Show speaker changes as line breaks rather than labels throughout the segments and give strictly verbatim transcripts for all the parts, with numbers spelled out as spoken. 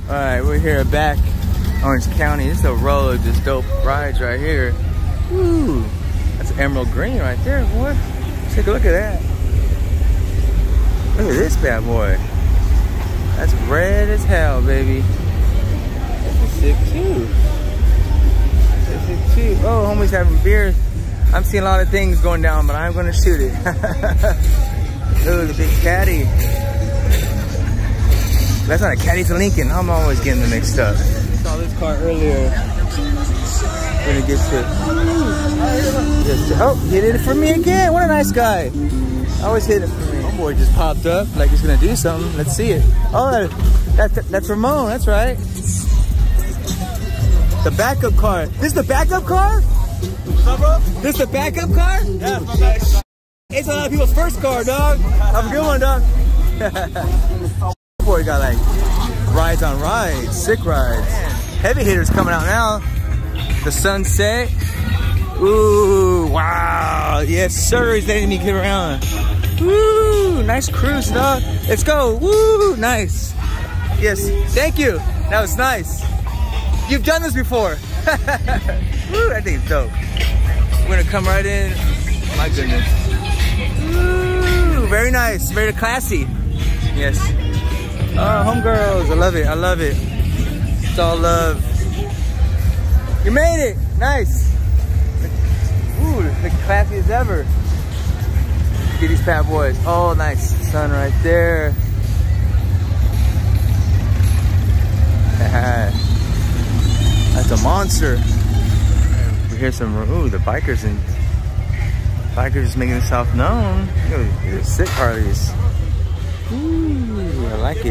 Alright, we're here back Orange County. This is a row of just dope rides right here. Ooh, that's emerald green right there, boy. Take a look at that. Look at this bad boy. That's red as hell, baby. That's sick too. That's sick too. Oh, homie's having beer. I'm seeing a lot of things going down, but I'm gonna shoot it. Ooh, the big caddy. That's not a caddy, it's a Lincoln. I'm always getting them mixed up. Saw this car earlier. When it gets to, gets to, oh, he did it for me again. What a nice guy. Always hit it for me. Homeboy just popped up like he's gonna do something. Let's see it. Oh, that's that's Ramon. That's right. The backup car. This is the backup car? This is the backup car? Yeah. It's a lot of people's first car, dog. Have a good one, dog. Boy got like rides on rides, sick rides. Heavy hitters coming out now. The sunset. Ooh, wow. Yes, sir. He's letting me get around. Woo, nice cruise, dog. Let's go. Woo, nice. Yes, thank you. That was nice. You've done this before. Woo, that thing's dope. We're gonna come right in. My goodness. Woo, very nice, very classy. Yes. Oh, homegirls, I love it, I love it. It's all love. You made it, nice. Ooh, the classy as ever. Look at these bad boys. Oh, nice, sun right there. That's a monster. We hear some, ooh, the bikers and bikers just making themselves known. Look at these sick Harleys. Ooh, I like it.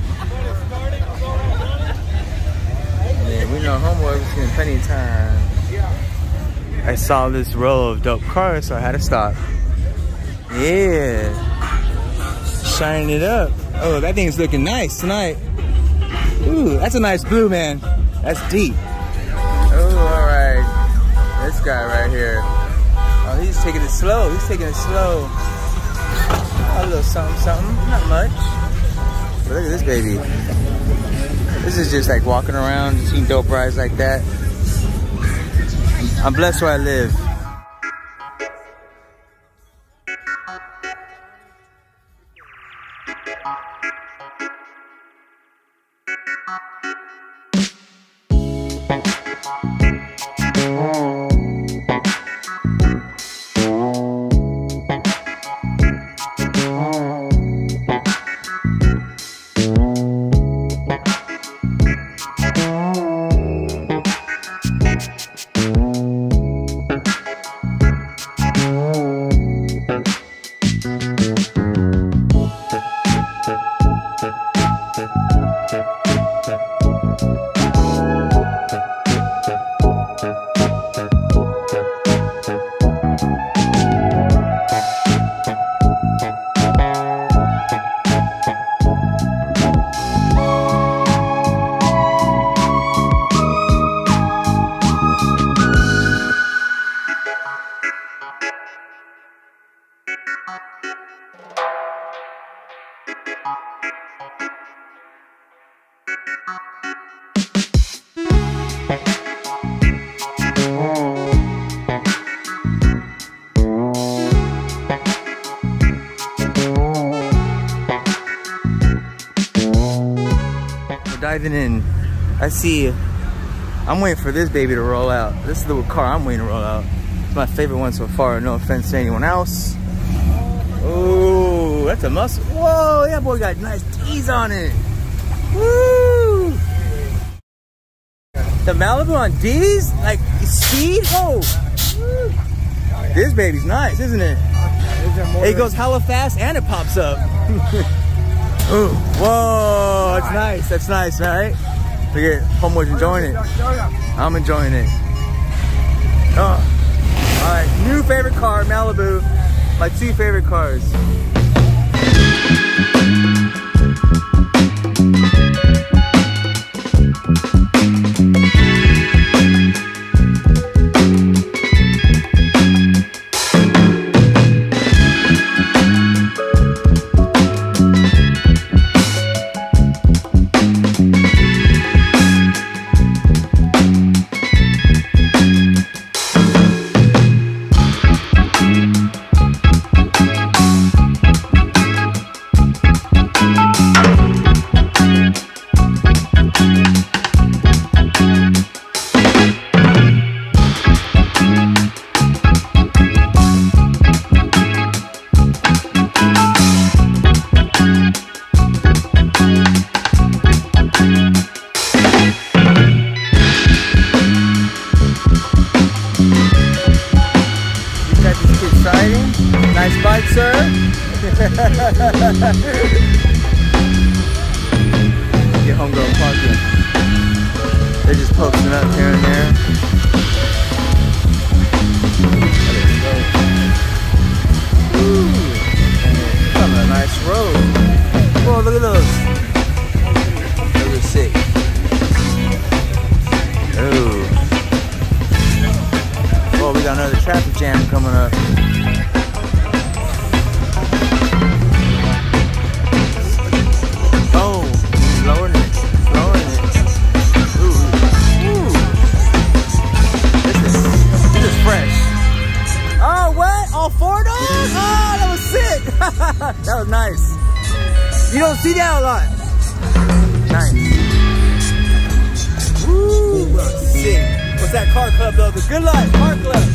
Man, we know homeboy, we've seen plenty of time. I saw this row of dope cars, so I had to stop. Yeah. Shining it up. Oh, that thing's looking nice tonight. Ooh, that's a nice blue, man. That's deep. Oh, alright. This guy right here. Oh, he's taking it slow. He's taking it slow. A little something, something, not much. But look at this baby. This is just like walking around, seeing dope rides like that. I'm blessed where I live. Diving in, I see, I'm waiting for this baby to roll out. This is the car I'm waiting to roll out. It's my favorite one so far, no offense to anyone else. Oh, that's a muscle. Whoa, that boy got nice T's on it. Woo! The Malibu on D's? Like, speed? Oh! Woo. This baby's nice, isn't it? It goes hella fast and it pops up. Ooh, whoa, that's nice, that's nice, right? Look at homeboy's enjoying it. I'm enjoying it. Oh, all right, new favorite car, Malibu. My two favorite cars. Get homegrown parking. They're just posting up here and there. Ooh. On a nice road. Oh, look at those. Those are sick. Ooh. Oh, we got another traffic jam coming up. Oh, lowering it, lowering it. Ooh, ooh. This is, this is fresh. Oh, what? All four of those? Oh, that was sick. That was nice. You don't see that a lot. Nice. Woo, sick. What's that car club though? The Good Life Car Club.